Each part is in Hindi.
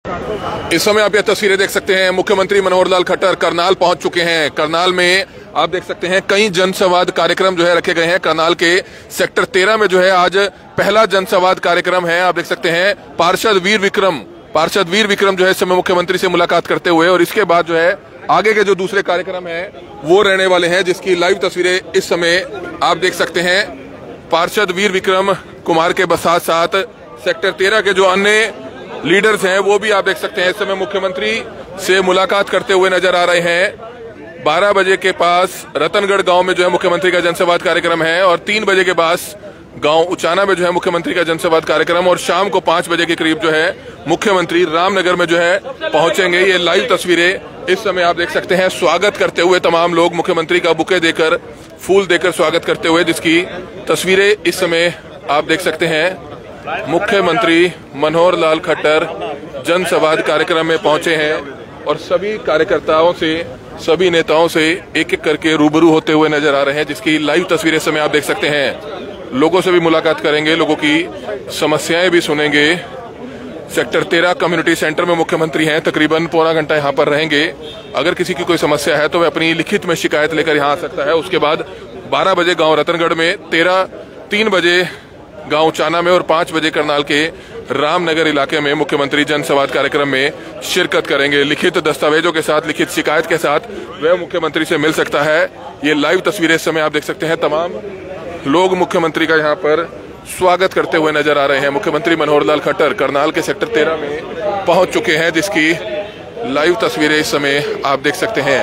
इस समय आप ये तस्वीरें देख सकते हैं, मुख्यमंत्री मनोहर लाल खट्टर करनाल पहुंच चुके हैं। करनाल में आप देख सकते हैं कई जनसंवाद कार्यक्रम जो है रखे गए हैं। करनाल के सेक्टर 13 में जो है आज पहला जनसंवाद कार्यक्रम है। आप देख सकते हैं पार्षद वीर विक्रम जो है इस समय मुख्यमंत्री से मुलाकात करते हुए, और इसके बाद जो है आगे के जो दूसरे कार्यक्रम है वो रहने वाले हैं, जिसकी लाइव तस्वीरें इस समय आप देख सकते हैं। पार्षद वीर विक्रम कुमार के साथ साथ सेक्टर 13 के जो अन्य लीडर्स हैं वो भी आप देख सकते हैं इस समय मुख्यमंत्री से मुलाकात करते हुए नजर आ रहे हैं। 12 बजे के पास रतनगढ़ गांव में जो है मुख्यमंत्री का जनसंवाद कार्यक्रम है, और 3 बजे के पास गांव उचाना में जो है मुख्यमंत्री का जनसंवाद कार्यक्रम, और शाम को 5 बजे के करीब जो है मुख्यमंत्री रामनगर में जो है पहुंचेंगे। ये लाइव तस्वीरें इस समय आप देख सकते हैं। स्वागत करते हुए तमाम लोग मुख्यमंत्री का बुके देकर, फूल देकर स्वागत करते हुए, जिसकी तस्वीरें इस समय आप देख सकते हैं। मुख्यमंत्री मनोहर लाल खट्टर जनसंवाद कार्यक्रम में पहुंचे हैं और सभी कार्यकर्ताओं से, सभी नेताओं से एक एक करके रूबरू होते हुए नजर आ रहे हैं, जिसकी लाइव तस्वीरें समय आप देख सकते हैं। लोगों से भी मुलाकात करेंगे, लोगों की समस्याएं भी सुनेंगे। सेक्टर 13 कम्युनिटी सेंटर में मुख्यमंत्री हैं, तकरीबन पौना घंटा यहाँ पर रहेंगे। अगर किसी की कोई समस्या है तो वह अपनी लिखित में शिकायत लेकर यहाँ आ सकता है। उसके बाद 12 बजे गाँव रतनगढ़ में, 3 बजे गांव उचाना में और 5 बजे करनाल के रामनगर इलाके में मुख्यमंत्री जनसंवाद कार्यक्रम में शिरकत करेंगे। लिखित दस्तावेजों के साथ, लिखित शिकायत के साथ वह मुख्यमंत्री से मिल सकता है। ये लाइव तस्वीरें इस समय आप देख सकते हैं। तमाम लोग मुख्यमंत्री का यहाँ पर स्वागत करते हुए नजर आ रहे हैं। मुख्यमंत्री मनोहर लाल खट्टर करनाल के सेक्टर 13 में पहुंच चुके हैं, जिसकी लाइव तस्वीरें इस समय आप देख सकते हैं।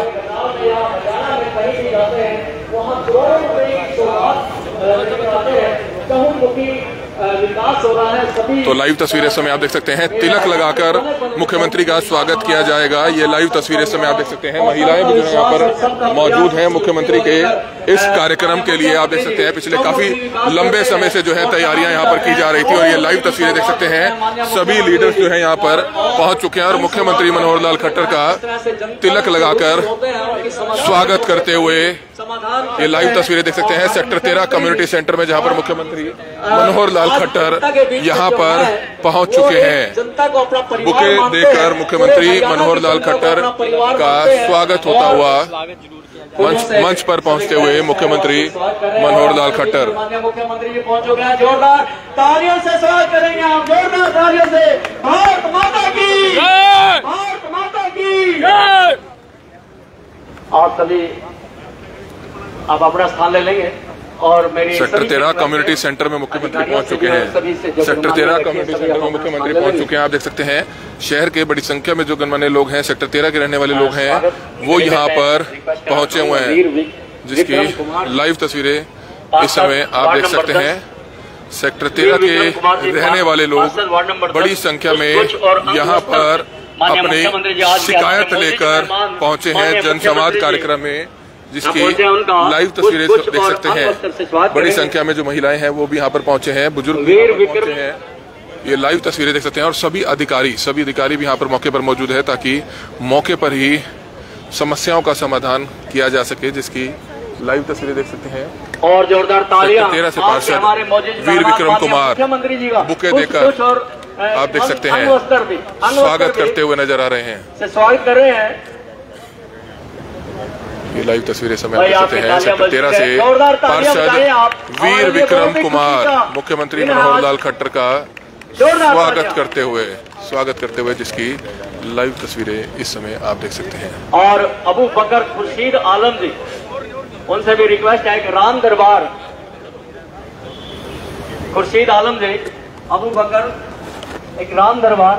तो लाइव तस्वीरें समय आप देख सकते हैं। तिलक लगाकर मुख्यमंत्री का स्वागत किया जाएगा। ये लाइव तस्वीरें समय आप देख सकते हैं। महिलाएं भी जो है यहाँ पर मौजूद हैं मुख्यमंत्री के इस कार्यक्रम के लिए। आप देख सकते हैं पिछले काफी लंबे समय से जो है तैयारियां यहाँ पर की जा रही थी, और ये लाइव तस्वीरें देख सकते हैं। सभी लीडर्स जो है यहाँ पर पहुंच चुके हैं और मुख्यमंत्री मनोहर लाल खट्टर का तिलक लगाकर स्वागत करते हुए ये लाइव तस्वीरें देख सकते हैं। सेक्टर 13 कम्युनिटी सेंटर में, जहाँ पर मुख्यमंत्री मनोहर लाल खट्टर यहाँ पर पहुंच चुके हैं। बुके देकर मुख्यमंत्री मनोहर लाल खट्टर का स्वागत होता हुआ मंच पर पहुंचते हुए मुख्यमंत्री मनोहर लाल खट्टर। मुख्यमंत्री जी पहुंच चुके हैं। जोरदार तालियों से स्वागत करेंगे आप, जोरदार तालियों से। भारत माता की जय, भारत माता की जय। आप सभी आप अपना स्थान ले लेंगे और मेरी सेक्टर 13 कम्युनिटी सेंटर में मुख्यमंत्री पहुंच चुके हैं। सेक्टर 13 कम्युनिटी सेंटर में मुख्यमंत्री पहुंच चुके हैं। आप देख सकते हैं शहर के बड़ी संख्या में जो गणमान्य लोग हैं, सेक्टर 13 के रहने वाले लोग हैं, वो यहाँ पर पहुंचे हुए हैं, जिसकी लाइव तस्वीरें इस समय आप देख सकते हैं। सेक्टर 13 के रहने वाले लोग बड़ी संख्या में यहाँ पर अपनी शिकायत लेकर पहुंचे हैं जनसंवाद कार्यक्रम में, जिसकी लाइव तस्वीरें देख सकते हैं। बड़ी संख्या में जो महिलाएं हैं वो भी यहाँ पर पहुंचे हैं, बुजुर्ग भी पहुंचे हैं। ये लाइव तस्वीरें देख सकते हैं, और सभी अधिकारी भी यहाँ पर मौके पर मौजूद है, ताकि मौके पर ही समस्याओं का समाधान किया जा सके, जिसकी लाइव तस्वीरें देख सकते हैं। और जोरदार तालियां 13 से पार्षद वीर विक्रम कुमार बुके देकर आप देख सकते हैं स्वागत करते हुए नजर आ रहे हैं। स्वागत कर रहे हैं। ये लाइव तस्वीरें समय देख सकते हैं। सेक्टर 13 से पार्षद वीर विक्रम कुमार मुख्यमंत्री मनोहर लाल खट्टर का स्वागत करते हुए जिसकी लाइव तस्वीरें इस समय आप देख सकते हैं। और अबू बकर खुर्शीद आलम जी, उनसे भी रिक्वेस्ट है कि राम दरबार खुर्शीद आलम जी, अबू बकर एक राम दरबार,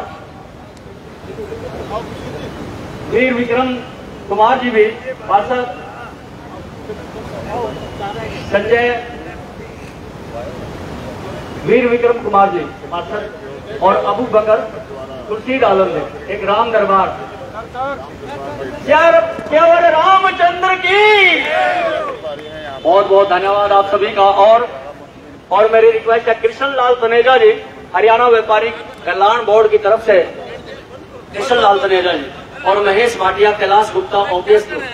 वीर विक्रम कुमार जी भी पार्षद, संजय वीर विक्रम कुमार जी पार्षद, और अबू बकर खुर्शीद आलम जी एक राम दरबार। केवल रामचंद्र की बहुत बहुत धन्यवाद आप सभी का। और मेरी रिक्वेस्ट है कृष्ण लाल तनेजा जी, हरियाणा व्यापारी कल्याण बोर्ड की तरफ से कृष्ण लाल तनेजा जी, और महेश भाटिया, कैलाश गुप्ता, ओपीएस ग्रुप।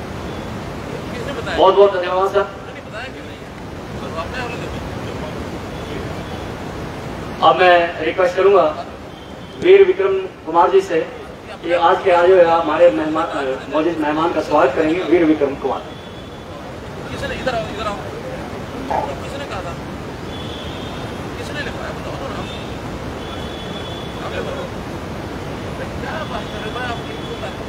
बहुत बहुत धन्यवाद सर। अब मैं रिक्वेस्ट करूंगा वीर विक्रम कुमार जी से कि आज के आए हुए हमारे मौजूद मेहमान का स्वागत करेंगे। वीर विक्रम कुमार। किसने इधर आओ, इधर आओ। किसने कहा था? किसने लिखवाया बताओ ना। आगे बढ़ो। क्या बात कर रहे हो भाई आपकी?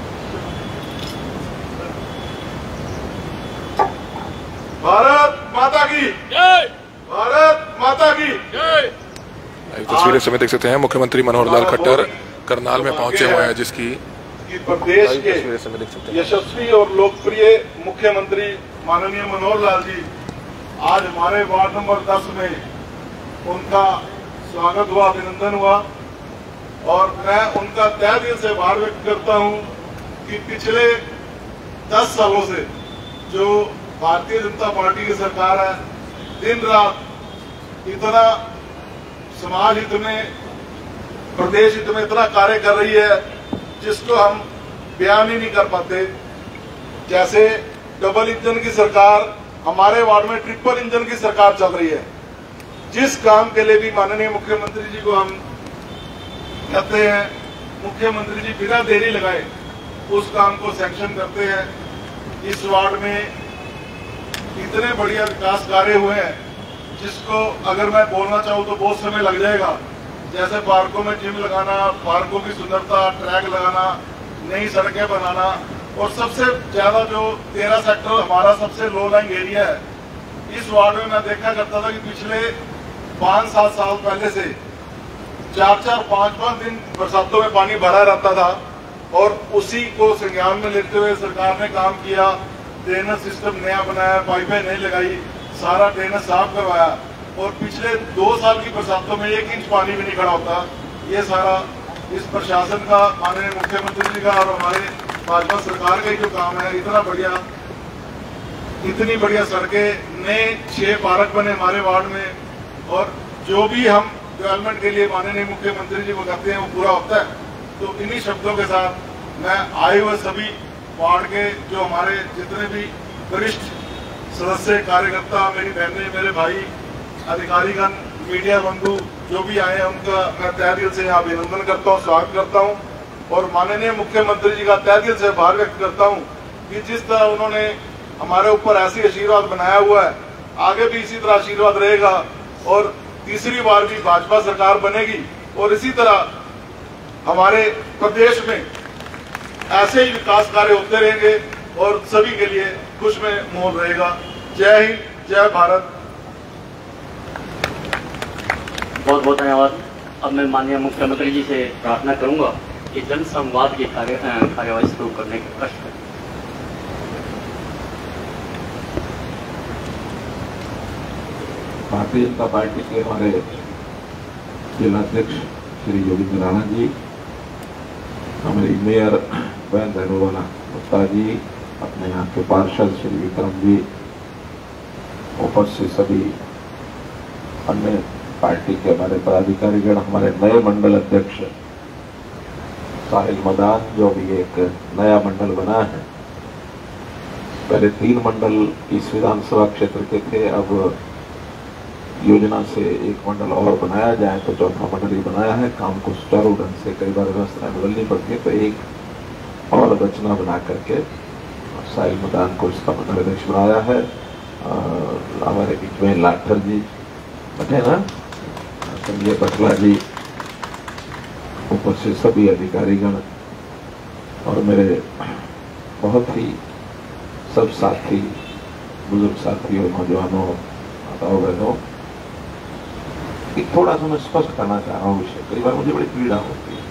भारत माता की जय। भारत माता की जय। तस्वीरें समय देख सकते हैं मुख्यमंत्री मनोहर लाल खट्टर करनाल में पहुंचे हुए हैं, जिसकी कि प्रदेश के तस्वीरें समय देख सकते हैं। यशस्वी और लोकप्रिय मुख्यमंत्री माननीय मनोहर लाल जी आज हमारे वार्ड नंबर 10 में उनका स्वागत हुआ, अभिनंदन हुआ और मैं उनका तहे दिल से आभार व्यक्त करता हूं कि पिछले 10 सालों से जो भारतीय जनता पार्टी की सरकार है, दिन रात इतना समाज हित में, प्रदेश हित में इतना कार्य कर रही है जिसको हम बयान ही नहीं कर पाते। जैसे डबल इंजन की सरकार, हमारे वार्ड में ट्रिपल इंजन की सरकार चल रही है। जिस काम के लिए भी माननीय मुख्यमंत्री जी को हम कहते हैं, मुख्यमंत्री जी बिना देरी लगाए उस काम को सैंक्शन करते हैं। इस वार्ड में इतने बढ़िया विकास कार्य हुए हैं जिसको अगर मैं बोलना चाहूँ तो बहुत समय लग जाएगा। जैसे पार्कों में जिम लगाना, पार्कों की सुंदरता, ट्रैक लगाना, नई सड़कें बनाना और सबसे ज्यादा जो 13 सेक्टर हमारा सबसे लो लाइंग एरिया है, इस वार्ड में मैं देखा करता था कि पिछले 5-7 साल पहले से 4-4, 5-5 दिन बरसातों में पानी भरा रहता था और उसी को संज्ञान में लेते हुए सरकार ने काम किया। ड्रेनेज सिस्टम नया बनाया, पाइपें नहीं लगाई, सारा ड्रेनेज साफ करवाया और पिछले 2 साल की बरसातों में 1 इंच पानी भी नहीं खड़ा होता। ये सारा इस प्रशासन का, माननीय मुख्यमंत्री जी का और हमारे भाजपा सरकार का ही जो काम है। इतना बढ़िया, इतनी बढ़िया सड़कें, नए 6 पार्क बने हमारे वार्ड में और जो भी हम डेवलपमेंट के लिए माननीय मुख्यमंत्री जी को कहते हैं वो पूरा होता है। तो इन्हीं शब्दों के साथ मैं आए हुए सभी वार्ड के जो हमारे जितने भी वरिष्ठ सदस्य, कार्यकर्ता, मेरी बहनें, मेरे भाई, अधिकारीगण, मीडिया बंधु जो भी आए हैं उनका मैं तहे दिल से यहाँ अभिनंदन करता हूँ, स्वागत करता हूँ और माननीय मुख्यमंत्री जी का तहे दिल से आभार व्यक्त करता हूँ कि जिस तरह उन्होंने हमारे ऊपर ऐसी आशीर्वाद बनाया हुआ है, आगे भी इसी तरह आशीर्वाद रहेगा और तीसरी बार भी भाजपा सरकार बनेगी और इसी तरह हमारे प्रदेश में ऐसे ही विकास कार्य होते रहेंगे और सभी के लिए खुश में माहौल रहेगा। जय हिंद, जय भारत। बहुत बहुत धन्यवाद। अब मैं माननीय मुख्यमंत्री जी से प्रार्थना करूंगा कि जन संवाद की कार्यवाही शुरू करने के कष्ट करें। भारतीय जनता पार्टी के हमारे जिलाध्यक्ष श्री योगेंद्र राणा जी, हमारी मेयर बहन धनुवाना गुप्ता जी, अपने यहाँ के पार्षद श्री विक्रम जी, उपस्थित सभी अन्य पार्टी के हमारे पदाधिकारीगण, हमारे नए मंडल अध्यक्ष साहिल मदान, जो भी एक नया मंडल बना है। पहले 3 मंडल इस विधानसभा क्षेत्र के थे, अब योजना से 1 मंडल और बनाया जाए तो 4था मंडल ही बनाया है। काम को सुचारू ढंग से कई बार व्यवस्थाएं बदलनी पड़ती है तो एक और रचना बना करके साहिल मदान को इसका मंडल अध्यक्ष बनाया है। हमारे बीच में लाठर जी बैठे ना, संजय पटला जी, उपस्थित सभी अधिकारीगण और मेरे बहुत ही सब साथी, बुजुर्ग साथी और नौजवानों, माताओं, बहनों, थोड़ा सा मैं स्पष्ट करना चाह रहा हूँ विषय। कई बार मुझे बड़ी पीड़ा होती है।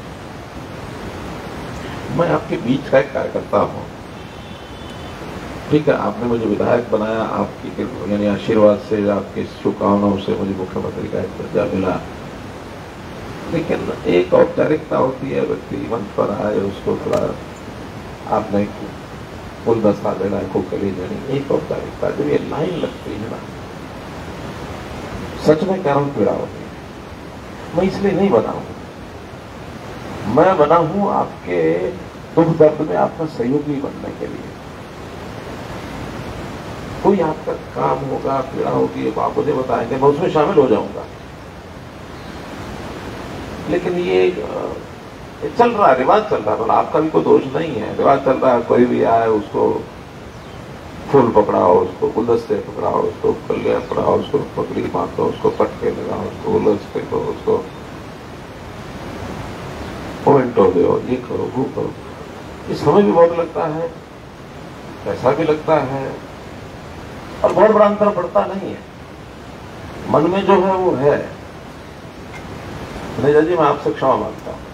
मैं आपके बीच का एक कार्यकर्ता हूँ, ठीक है, आपने मुझे विधायक बनाया, आपकी यानी आशीर्वाद से, आपकी शुभकामनाओं से मुझे मुख्यमंत्री का एक दर्जा मिला। लेकिन एक औपचारिकता होती है, व्यक्ति मंच पर आए, उसको थोड़ा आपने गुलदस्ता देना, कोकली देनी, एक औपचारिकता। जब ये लाइन लगती है ना, सच में कह रहा हूं, पीड़ा होती है। मैं इसलिए नहीं बना हूं, मैं बना हूं आपके दुख दर्द में आपका सहयोगी बनने के लिए। कोई आपका काम होगा, पीड़ा होगी, आप मुझे बताएंगे, मैं उसमें शामिल हो जाऊंगा। लेकिन ये चल रहा है, रिवाज चल रहा है, मतलब आपका भी कोई दोष नहीं है, रिवाज चल रहा है। कोई भी आए उसको फूल पकड़ाओ, उसको गुलदस्ते पकड़ाओ, उसको कलिया पकड़ाओ, उसको पकड़ी बांधो, उसको पटके लगाओ, उसको गुलदस्ते दो, उसको मोमेंटो दो, ये करो वो करो। ये समय भी बहुत लगता है, पैसा भी लगता है, और बहुत बड़ा अंतर पड़ता नहीं है। मन में जो है वो है। तनेजा जी, मैं आपसे क्षमा मांगता हूं,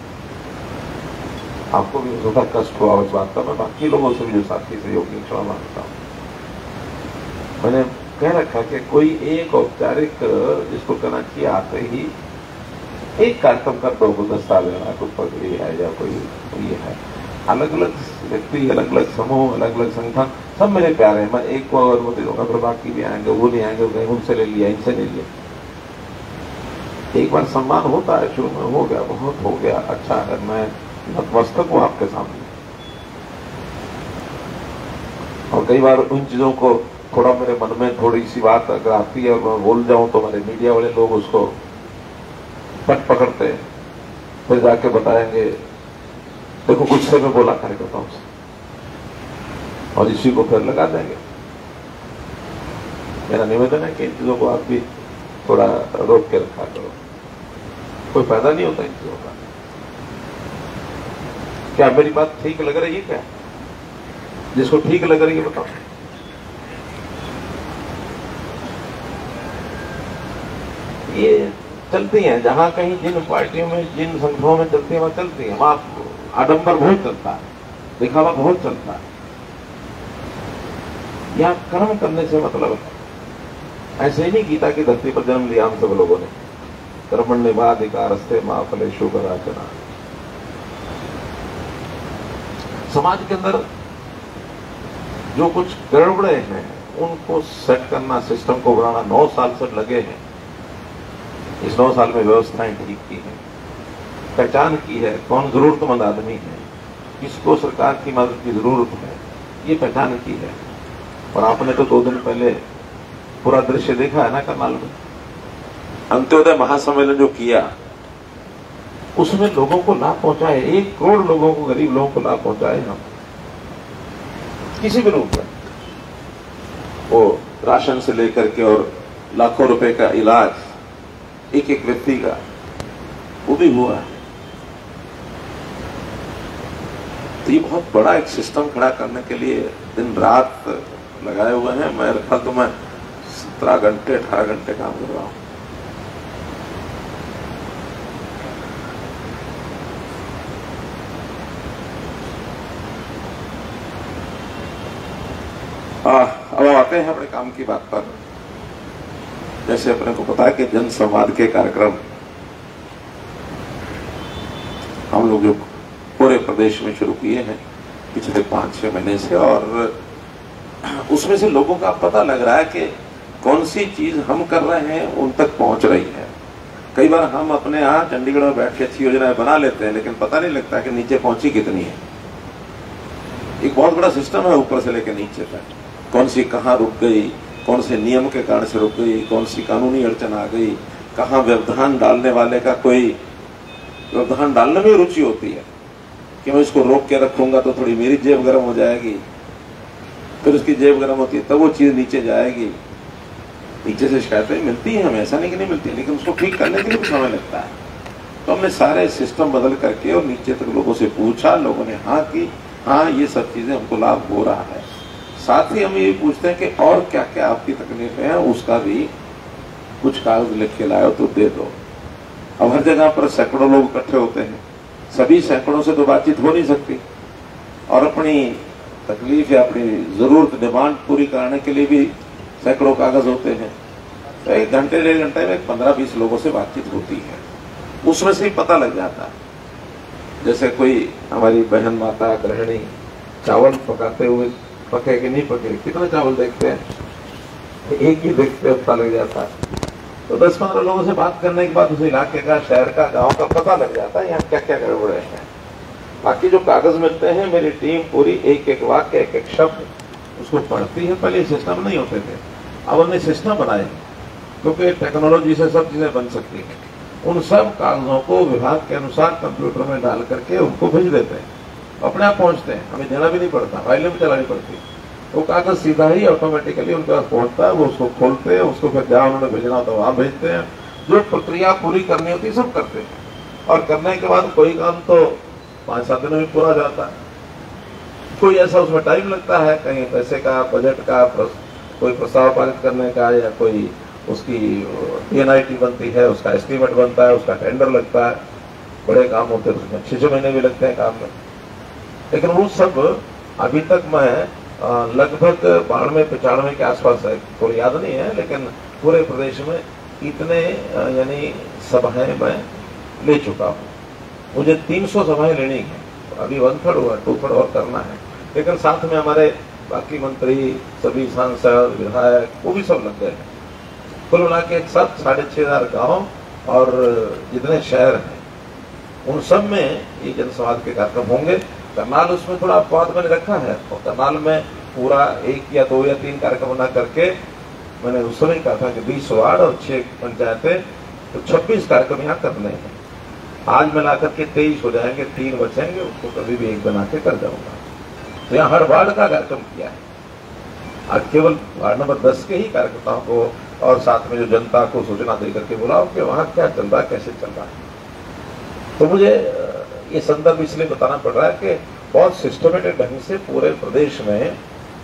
आपको भी ज्यादा कष्ट हुआ उस बात का। मैं बाकी लोगों से भी जो साथी सहयोगी क्षमा मांगता हूं। मैंने कह रखा कि कोई एक औपचारिक जिसको करना चाहिए आते ही एक कार्यक्रम कर दो, गुलदस्ता लेना, कोई पगड़ी है या कोई ये है। अलग अलग व्यक्ति, अलग अलग समूह, अलग अलग संगठन, सब मेरे प्यारे हैं। मैं एक को अनुमति दूंगा, फिर बाकी भी आएंगे, वो नहीं आएंगे, कहीं उनसे ले लिया, इनसे ले लिया। एक बार सम्मान होता है, शुरू में हो गया, बहुत हो गया, अच्छा है, मैं नतमस्तक हूं आपके सामने। और कई बार उन चीजों को थोड़ा मेरे मन में थोड़ी सी बात अगर आती है और मैं बोल जाऊं तो मेरे मीडिया वाले लोग उसको पट पकड़ते हैं, फिर जाके बताएंगे देखो गुस्से में बोला कार्यकर्ताओं से, और इसी को फिर लगा देंगे। मेरा निवेदन है कि इन चीजों को आप भी थोड़ा रोक के रखा करो, कोई फायदा नहीं होता इन चीजों का। क्या मेरी बात ठीक लग रही है? क्या जिसको ठीक लग रही है बताओ। ये चलती हैं जहां कहीं, जिन पार्टियों में, जिन संगठनों में चलती है वहां चलती है, वहां आडंबर बहुत चलता है, दिखावा बहुत चलता है। यह कर्म करने से मतलब है। ऐसे ही नहीं गीता की धरती पर जन्म लिया हम सब लोगों ने, कर्मण्येवाधिकारस्ते मा फलेषु कदाचन। समाज के अंदर जो कुछ गड़बड़े हैं उनको सेट करना, सिस्टम को बनाना 9 साल से लगे हैं। इस 9 साल में व्यवस्थाएं ठीक की हैं, पहचान की है कौन जरूरतमंद आदमी है, किसको सरकार की मदद की जरूरत है, ये पहचान की है। और आपने तो 2 दिन पहले पूरा दृश्य देखा है ना करनाल में, अंत्योदय महासम्मेलन जो किया उसमें लोगों को लाभ पहुंचाए, 1 करोड़ लोगों को, गरीब लोगों को लाभ पहुंचाए हम किसी भी रूप में। वो राशन से लेकर के और लाखों रुपए का इलाज एक एक व्यक्ति का, वो भी हुआ है। तो ये बहुत बड़ा एक सिस्टम खड़ा करने के लिए दिन रात लगाए हुए हैं। मैं रखा तो मैं 17 घंटे 18 घंटे काम कर रहा हूं। अब आते हैं अपने काम की बात पर। जैसे अपने को पता है कि जन संवाद के कार्यक्रम हम लोग जो पूरे प्रदेश में शुरू किए हैं पिछले 5-6 महीने से, और उसमें से लोगों का पता लग रहा है कि कौन सी चीज हम कर रहे हैं उन तक पहुंच रही है। कई बार हम अपने यहाँ चंडीगढ़ में बैठ के अच्छी योजनाएं बना लेते हैं, लेकिन पता नहीं लगता कि नीचे पहुंची कितनी है। एक बहुत बड़ा सिस्टम है ऊपर से लेकर नीचे तक, कौन सी कहाँ रुक गई, कौन से नियम के कारण से रुक गई, कौन सी कानूनी अड़चन आ गई, कहाँ व्यवधान डालने वाले का कोई व्यवधान डालने में रुचि होती है कि मैं इसको रोक के रखूंगा तो थोड़ी मेरी जेब गर्म हो जाएगी, फिर उसकी जेब गर्म होती है तब वो चीज नीचे जाएगी। नीचे से शिकायतें मिलती हैं हमें, ऐसा नहीं कि नहीं मिलती, लेकिन उसको ठीक करने के लिए भी समय लगता है। तो हमने सारे सिस्टम बदल करके और नीचे तक लोगों से पूछा, लोगों ने हाँ की, हाँ ये सब चीजें हमको लाभ हो रहा है। साथ ही हम ये पूछते हैं कि और क्या क्या आपकी तकलीफें हैं, उसका भी कुछ कागज लिख के लाओ तो दे दो। अब हर जगह पर सैकड़ों लोग इकट्ठे होते हैं, सभी सैकड़ों से तो बातचीत हो नहीं सकती, और अपनी तकलीफ या अपनी जरूरत, डिमांड पूरी कराने के लिए भी सैकड़ों कागज होते हैं। तो 1 घंटे 1.5 घंटे में 15-20 लोगों से बातचीत होती है, उसमें से ही पता लग जाता है। जैसे कोई हमारी बहन माता गृहिणी चावल पकाते हुए पके कि नहीं पके, कितने चावल देखते हैं, एक ही देखते पता लग जाता है। तो 10-15 लोगों से बात करने के बाद उस इलाके का, शहर का, गांव का पता लग जाता है यहाँ क्या क्या गड़बड़े हैं। बाकी जो कागज मिलते हैं, मेरी टीम पूरी एक एक वाक्य, एक एक शब्द उसको पढ़ती है। पहले सिस्टम नहीं होते थे, अब हमने सिस्टम बनाए, क्योंकि टेक्नोलॉजी से सब चीजें बन सकती हैं। उन सब कागजों को विभाग के अनुसार कंप्यूटर में डाल करके उनको भेज देते हैं, अपने आप पहुंचते हैं, हमें देना भी नहीं पड़ता, फाइलें भी चलानी पड़ती। वो कागज सीधा ही ऑटोमेटिकली उनके पास पहुंचता है, वो उसको खोलते हैं, उसको फिर जहां उन्होंने भेजना होता है वहां भेजते हैं, जो प्रक्रिया पूरी करनी होती है सब करते हैं। और करने के बाद कोई काम तो 5-7 दिन में पूरा जाता है, कोई ऐसा उसमें टाइम लगता है, कहीं पैसे का, बजट का, कोई प्रस्ताव पारित करने का, या कोई उसकी PNIT बनती है, उसका एस्टीमेट बनता है, उसका टेंडर लगता है, बड़े काम होते हैं उसमें 6-6 महीने भी लगते हैं काम में। लेकिन वो सब अभी तक मैं लगभग 92-95 के आसपास है, थोड़ी याद नहीं है, लेकिन पूरे प्रदेश में इतने यानी सभाएं मैं ले चुका हूँ। मुझे 300 सभाएं लेनी है, अभी 1/3 हुआ, 2/3 और करना है। लेकिन साथ में हमारे बाकी मंत्री, सभी सांसद, विधायक, वो भी सब लग गए हैं। कुल मिला के एक साथ 6500 गाँव और जितने शहर हैं उन सब में ये जनसंवाद के कार्यक्रम होंगे। करनाल उसमें थोड़ा अपवाद मैंने रखा है, और करनाल में पूरा 1 या 2 या 3 कार्यक्रम बना करके मैंने उस समय कहा था कि 20 वार्ड और 6 पंचायतें, तो 26 कार्यक्रम यहाँ करने हैं। आज मिला करके 23 हो जाएंगे, 3 बचेंगे, उसको कभी भी 1 बना के कर जाऊंगा। तो यहाँ हर वार्ड का कार्यक्रम किया है। आज केवल वार्ड नंबर 10 के ही कार्यकर्ताओं को और साथ में जो जनता को सूचना दे करके बुलाओ कि वहाँ क्या चल रहा है, कैसे चल रहा है। तो मुझे ये संदर्भ इसलिए बताना पड़ रहा है कि बहुत सिस्टमेटिक ढंग से पूरे प्रदेश में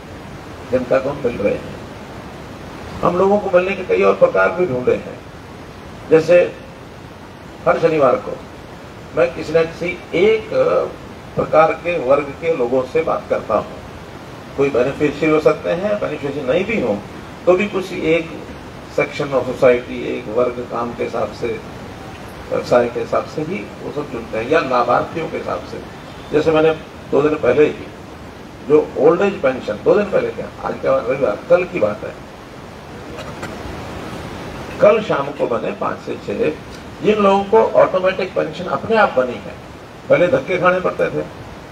जनता को मिल रहे हैं। हम लोगों को मिलने के कई और प्रकार भी ढूंढे हैं। जैसे हर शनिवार को मैं किसी न किसी एक प्रकार के वर्ग के लोगों से बात करता हूँ। कोई बेनिफिशियल हो सकते हैं, बेनिफिशियल नहीं भी हो तो भी कुछ एक सेक्शन ऑफ सोसाइटी, एक वर्ग काम के हिसाब से, व्यवसाय के हिसाब से ही वो सब चुनते हैं, या लाभार्थियों के हिसाब से। जैसे मैंने 2 दिन पहले ही जो ओल्ड एज पेंशन, 2 दिन पहले क्या, आज क्या रविवार, कल की बात है, कल शाम को मैंने 5 से 6 जिन लोगों को ऑटोमेटिक पेंशन अपने आप बनी है, पहले धक्के खाने पड़ते थे,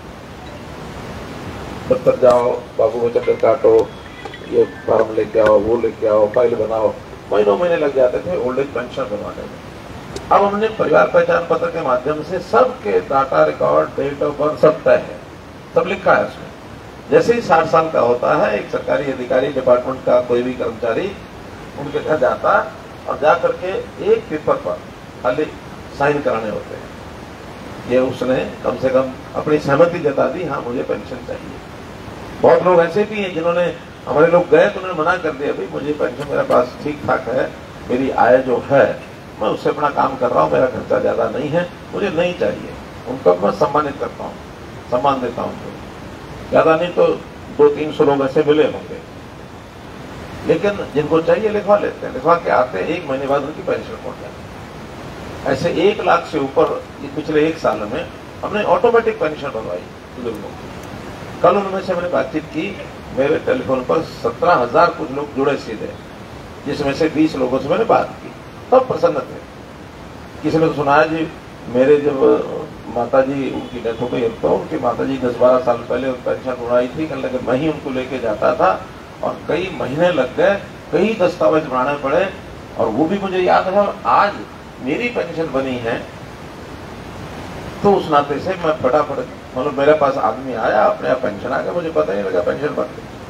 दफ्तर जाओ, बाबू को चक्कर काटो, ये फॉर्म लेके आओ, वो लेके आओ, फाइल बनाओ, महीनों महीने लग जाते थे ओल्ड एज पेंशन बनवाने में। अब हमने परिवार पहचान पत्र के माध्यम से सबके data, record, date of birth सब तय है, सब लिखा है उसमें। जैसे ही 60 साल का होता है, एक सरकारी अधिकारी, डिपार्टमेंट का कोई भी कर्मचारी उनके घर जाता और जा करके एक पेपर पर खाली साइन कराने होते हैं। ये उसने कम से कम अपनी सहमति जता दी, हाँ मुझे पेंशन चाहिए। बहुत लोग ऐसे भी हैं जिन्होंने, हमारे लोग गए तो उन्होंने मना कर दिया, भाई मुझे पेंशन मेरे पास ठीक ठाक है, मेरी आय जो है मैं उससे अपना काम कर रहा हूँ, मेरा खर्चा ज्यादा नहीं है, मुझे नहीं चाहिए। उनको मैं सम्मानित करता हूँ, सम्मान देता हूँ। ज्यादा नहीं तो 200-300 लोग ऐसे मिले होंगे, लेकिन जिनको चाहिए लिखवा लेते हैं, लिखवा के आते हैं, 1 महीने बाद उनकी पेंशन पहुंच जाती है। ऐसे 1 लाख से ऊपर पिछले 1 साल में हमने ऑटोमेटिक पेंशन बनवाई बुजुर्गों की। कल उनमें से मैंने बातचीत की, मेरे टेलीफोन पर 17,000 कुछ लोग जुड़े सीधे, जिसमें से 20 लोगों से मैंने बात की, सब प्रसन्न थे। किसी ने तो सुनाया जी, मेरे जब माताजी, उनकी डेथ हो गई तो उनकी माताजी 10-12 साल पहले पेंशन उड़ाई थी, लेकिन मैं ही उनको लेके जाता था और कई महीने लग गए, कई दस्तावेज बनाने पड़े, और वो भी मुझे याद है। आज मेरी पेंशन बनी है तो उस नाते से मैं फटाफट, मतलब मेरे पास आदमी आया, अपने आप पेंशन आ गया, मुझे पता ही लगा पेंशन बन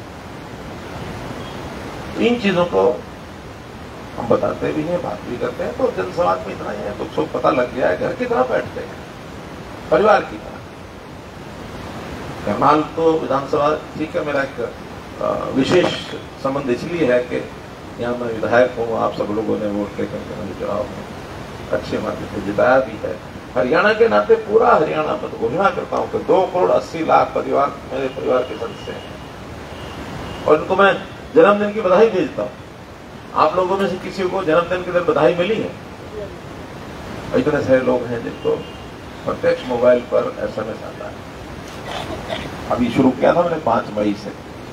गई। इन चीजों को हम बताते भी हैं, बात भी करते हैं। तो जनसंवाद में इतना ही है, तो सब पता लग गया है घर की तरह बैठते हैं, परिवार की तरह। करनाल तो विधानसभा ठीक है, मेरा एक विशेष संबंध इसलिए है कि यहाँ मैं विधायक हूँ, आप सब लोगों ने वोट लेकर के मुझे चुनाव में अच्छे मार्ग से जिताया भी है। हरियाणा के नाते पूरा हरियाणा में तो घोषणा करता हूँ कि 2,80,00,000 परिवार मेरे परिवार के सदस्य हैं, और उनको मैं जन्मदिन की बधाई भेजता हूँ। आप लोगों में से किसी को जन्मदिन के दिन बधाई मिली है? इतने सारे लोग हैं जिनको प्रत्यक्ष मोबाइल पर SMS आता है। अभी शुरू किया था मैंने 5 मई से।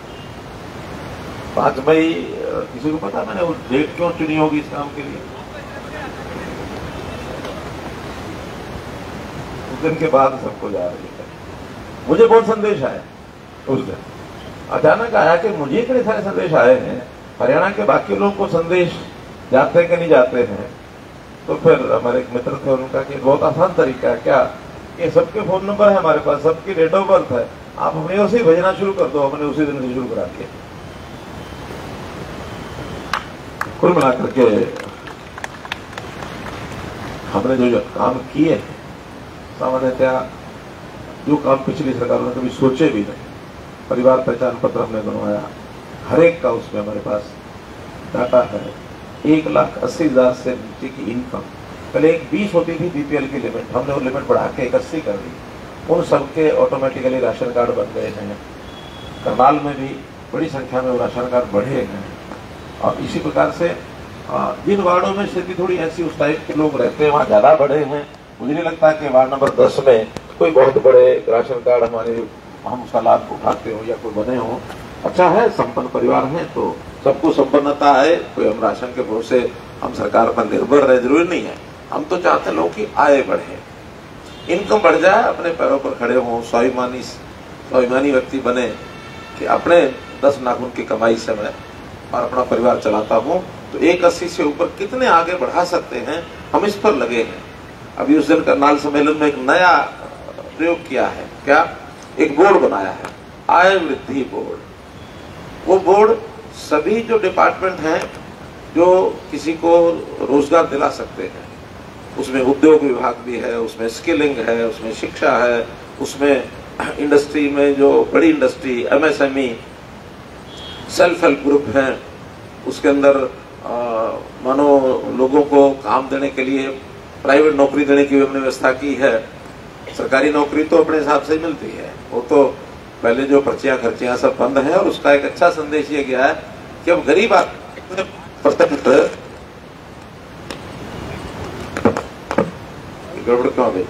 5 मई किसी को पता मैंने वो डेट क्यों चुनी होगी इस काम के लिए? उस दिन के बाद सबको जा रही है। मुझे बहुत संदेश आया उस दिन, अचानक आया कि मुझे इतने सारे संदेश आए हैं, हरियाणा के बाकी लोगों को संदेश जाते कि नहीं जाते हैं, तो फिर हमारे एक मित्र थे, उनका कि बहुत आसान तरीका है, क्या ये सबके फोन नंबर है हमारे पास, सबकी डेट ऑफ बर्थ है, आप हमें उसे ही भेजना शुरू कर दो। हमने उसी दिन से शुरू करा दिया। कुल मिलाकर के हमने जो काम किए सामान्यतः जो काम पिछली सरकारों ने कभी सोचे भी नहीं। परिवार पहचान पत्र हमने बनवाया, हर एक का उसमें हमारे पास डाटा है। 1,80,000 से नीचे की इनकम, पहले 20 होती थी बीपीएल की लिमिट, हमने वो लिमिट बढ़ा के 81 कर दी। उन सबके ऑटोमेटिकली राशन कार्ड बन गए हैं। करनाल में भी बड़ी संख्या में वो राशन कार्ड बढ़े हैं। और इसी प्रकार से जिन वार्डों में स्थिति थोड़ी ऐसी उस टाइप के लोग रहते हैं वहाँ ज्यादा बढ़े हैं। मुझे नहीं लगता कि वार्ड नंबर 10 में कोई बहुत बड़े राशन कार्ड हमारे हम उसका लाभ उठाते हो या कोई बने हो। अच्छा है, संपन्न परिवार है तो सबको संपन्नता है, कोई हम राशन के भरोसे हम सरकार पर निर्भर रहे जरूरी नहीं है। हम तो चाहते हैं लोगों की आय बढ़े, इनकम बढ़ जाए, अपने पैरों पर खड़े हों, स्वाभिमानी व्यक्ति बने कि अपने 10 नाखून की कमाई से मैं और अपना परिवार चलाता हूं। तो 180 से ऊपर कितने आगे बढ़ा सकते हैं, हम इस पर लगे हैं। अभी उस दिन करनाल सम्मेलन में एक नया प्रयोग किया है, क्या एक बोर्ड बनाया है, आय वृद्धि बोर्ड। वो बोर्ड सभी जो डिपार्टमेंट हैं जो किसी को रोजगार दिला सकते हैं, उसमें उद्योग विभाग भी है, उसमें स्किलिंग है, उसमें शिक्षा है, उसमें इंडस्ट्री में जो बड़ी industry, MSME, self help group हैं, उसके अंदर मानो लोगों को काम देने के लिए प्राइवेट नौकरी देने की भी हमने व्यवस्था की है। सरकारी नौकरी तो अपने हिसाब से मिलती है, वो तो पहले जो पर्चियां खर्चियां सब बंद है। और उसका एक अच्छा संदेश ये गया है कि अब गरीब आदमी गड़बड़ क्यों गई,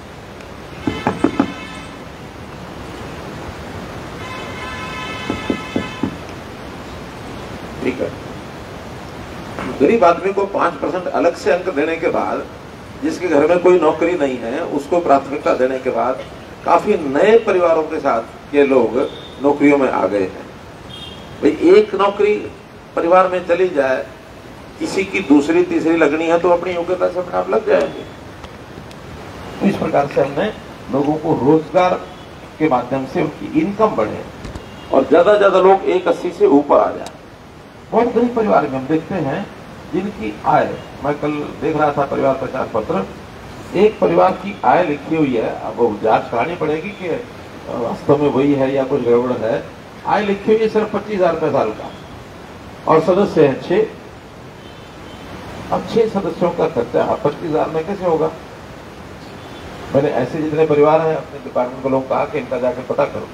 ठीक है। गरीब आदमी को 5% अलग से अंक देने के बाद, जिसके घर में कोई नौकरी नहीं है उसको प्राथमिकता देने के बाद काफी नए परिवारों के साथ ये लोग नौकरियों में आ गए हैं। भाई एक नौकरी परिवार में चली जाए, किसी की दूसरी तीसरी लगनी है तो अपनी योग्यता से अपने आप लग जाएंगे। तो इस प्रकार से हमने लोगों को रोजगार के माध्यम से उनकी इनकम बढ़े और ज्यादा ज्यादा लोग 180 से ऊपर आ जाए। बहुत गरीब परिवार में हम देखते हैं जिनकी आय, मैं कल देख रहा था परिवार पहचान पत्र, एक परिवार की आय लिखी हुई है, अब वो जांच करानी पड़ेगी कि वास्तव में वही है या कुछ गड़बड़ है। आय लिखी हुई है सिर्फ 25,000 रुपए साल का और सदस्य हैं 6। अब 6 सदस्यों का खर्चा 25,000 में कैसे होगा? मैंने ऐसे जितने परिवार हैं अपने डिपार्टमेंट को लोग कहा कि इनका जाके पता करो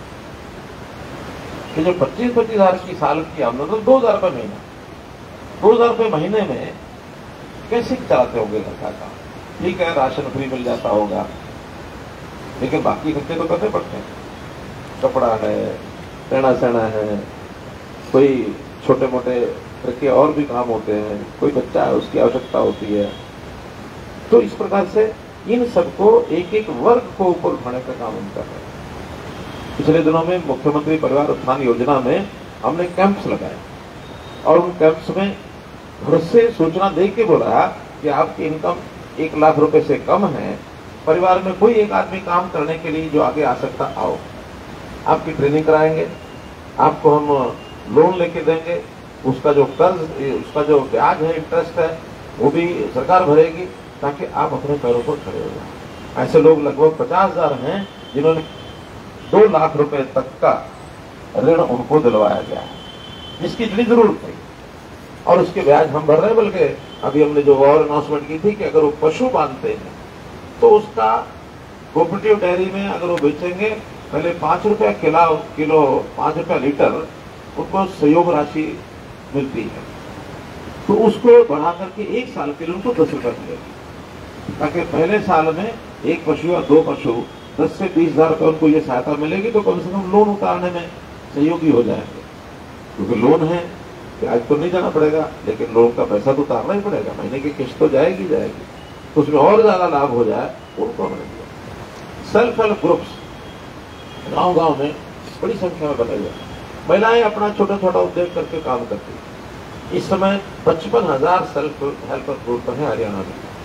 कि जो 25,000 की साल की आमदन, तो 2,000 रुपए महीना, 2,000 रुपए महीने में कैसे चलाते होंगे घर का काम? ठीक है, राशन फ्री मिल जाता होगा, लेकिन बाकी खर्चे तो करने पड़ते हैं। कपड़ा है, रहना सहना है, कोई छोटे मोटे के और भी काम होते हैं, कोई बच्चा है उसकी आवश्यकता होती है। तो इस प्रकार से इन सबको एक एक वर्ग को ऊपर उठाने का काम उनका है। पिछले दिनों में मुख्यमंत्री परिवार उत्थान योजना में हमने कैंप्स लगाए और उन कैंप्स में घर से सूचना दे के बोला कि आपकी इनकम 1 लाख रुपए से कम है, परिवार में कोई एक आदमी काम करने के लिए जो आगे आ सकता, आओ, आपकी ट्रेनिंग कराएंगे, आपको हम लोन लेके देंगे, उसका जो कर्ज, उसका जो ब्याज है, इंटरेस्ट है, वो भी सरकार भरेगी, ताकि आप अपने पैरों पर खड़े हो जाए। ऐसे लोग लगभग 50,000 हैं जिन्होंने 2 लाख रुपए तक का ऋण उनको दिलवाया गया है, जिसकी इतनी जरूरत थी, और उसके ब्याज हम भर रहे हैं। बल्कि अभी हमने जो और अनाउंसमेंट की थी कि अगर वो पशु बांधते हैं तो उसका कोऑपरेटिव डेयरी में अगर वो बेचेंगे, पहले 5 रुपया किलो 5 रुपया लीटर उनको सहयोग राशि मिलती है, तो उसको बढ़ा करके 1 साल के लिए उनको 10 रुपया मिलेगी, ताकि पहले साल में 1 पशु या 2 पशु 10 से 20,000 रुपये उनको ये सहायता मिलेगी, तो कम से कम लोन उतारने में सहयोगी हो जाएंगे। क्योंकि लोन है, ब्याज तो नहीं जाना पड़ेगा, लेकिन लोन का पैसा तो उतारना ही पड़ेगा, महीने की किस्त तो जाएगी, तो उसमें और ज्यादा लाभ हो जाए उनको हमने दिया। सेल्फ हेल्प ग्रुप्स गांव गांव में बड़ी संख्या में बनाए जाए, महिलाएं अपना छोटा छोटा उद्योग करके काम करती है। इस समय 55,000 सेल्फ हेल्प ग्रुप है हरियाणा में,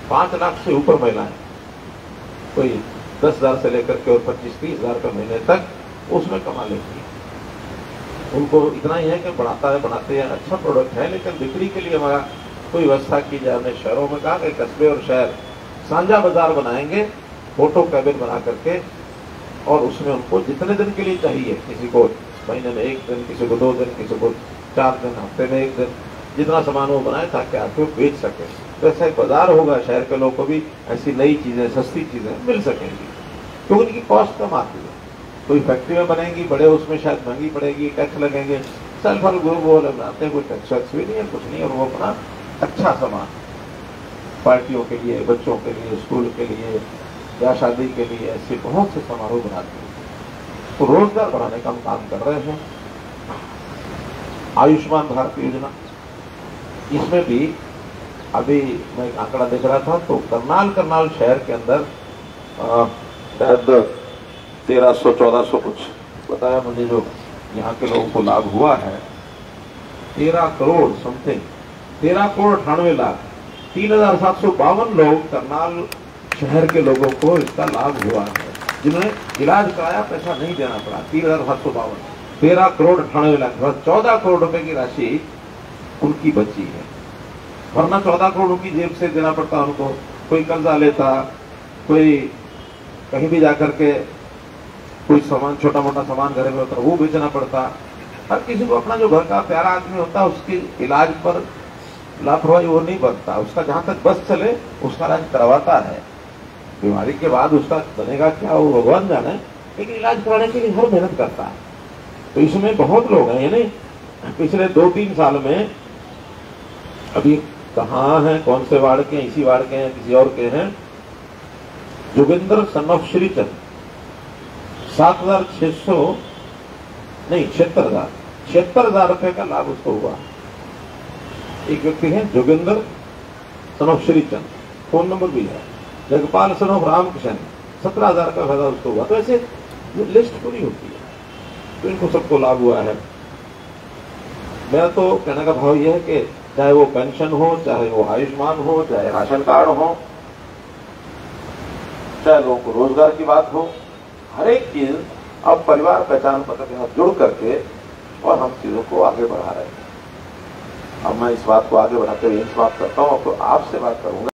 5 लाख से ऊपर महिलाएं, कोई 10,000 से लेकर के और 25-30 हजार रुपये महीने तक उसमें कमा लेती है। उनको इतना ही है कि बनाते हैं अच्छा प्रोडक्ट है, लेकिन बिक्री के लिए हमारा कोई व्यवस्था की जाए। हमने शहरों में कहा कि कस्बे और शहर साझा बाजार बनाएंगे, फोटो कैबिन बना करके, और उसमें उनको जितने दिन के लिए चाहिए, किसी को महीने में 1 दिन, किसी को 2 दिन, किसी को 4 दिन, हफ्ते में 1 दिन, जितना सामान वो बनाए ताकि आके बेच सके। तो ऐसा एक बाजार होगा, शहर के लोगों को भी ऐसी नई चीजें, सस्ती चीजें मिल सकेंगी, क्योंकि उनकी कॉस्ट कम आती है। कोई फैक्ट्री में बनेगी, बड़े उसमें शायद महंगी पड़ेगी, टैक्स लगेंगे। सेल्फ हेल्प ग्रुप वो बनाते हैं, कोई टैक्स वैक्स भी नहीं है, कुछ नहीं, और वो अपना अच्छा सामान पार्टियों के लिए, बच्चों के लिए, स्कूल के लिए या शादी के लिए ऐसे बहुत से समारोह बनाते हैं। तो रोजगार बढ़ाने का हम काम कर रहे हैं। आयुष्मान भारत योजना, इसमें भी अभी मैं एक आंकड़ा देख रहा था, तो करनाल शहर के अंदर शायद 1300-1400 कुछ बताया मुझे, जो यहाँ के लोगों को लाभ हुआ है 13 करोड़ समथिंग, 13,98,00,000, 3,752 लोग करनाल शहर के लोगों को इसका लाभ हुआ है, जिन्होंने इलाज कराया, पैसा नहीं देना पड़ा। 3,752, 13,98,00,000, 14 करोड़ रुपए की राशि उनकी बची है, वरना 14 करोड़ उनकी जेब से देना पड़ता उनको। कोई कर्जा लेता, कोई कहीं भी जाकर के कोई सामान, छोटा मोटा सामान घर में होता वो बेचना पड़ता। हर किसी को अपना जो घर का प्यारा आदमी होता है उसके इलाज पर लापरवाही वो नहीं बरतता, उसका जहां तक बस चले उसका इलाज करवाता है। बीमारी के बाद उसका बनेगा क्या वो भगवान जाने, लेकिन इलाज कराने के लिए हर मेहनत करता है। तो इसमें बहुत लोग हैं, यानी पिछले 2-3 साल में, अभी कहाँ हैं, कौन से वार्ड के हैं, इसी वार्ड के हैं, किसी और के हैं, जोगिंदर सन ऑफ श्रीचंद 76,000 रुपए का लाभ उसको हुआ। एक व्यक्ति है Jogindar son of Shrichand, phone number भी है। जगपाल सन ऑफ रामकृष्ण 17,000 का फायदा उसको हुआ। तो ऐसे लिस्ट पूरी होती है, तो इनको सबको लाभ हुआ है। मेरा तो कहने का भाव यह है कि चाहे वो पेंशन हो, चाहे वो आयुष्मान हो, चाहे राशन कार्ड हो, चाहे लोगों को रोजगार की बात हो, हर एक चीज अब परिवार पहचान पत्र के साथ जुड़ करके और हम चीजों को आगे बढ़ा रहे हैं। अब मैं इस बात को आगे बढ़ाते हुए समाप्त करता हूँ, अब तो आपसे बात करूंगा।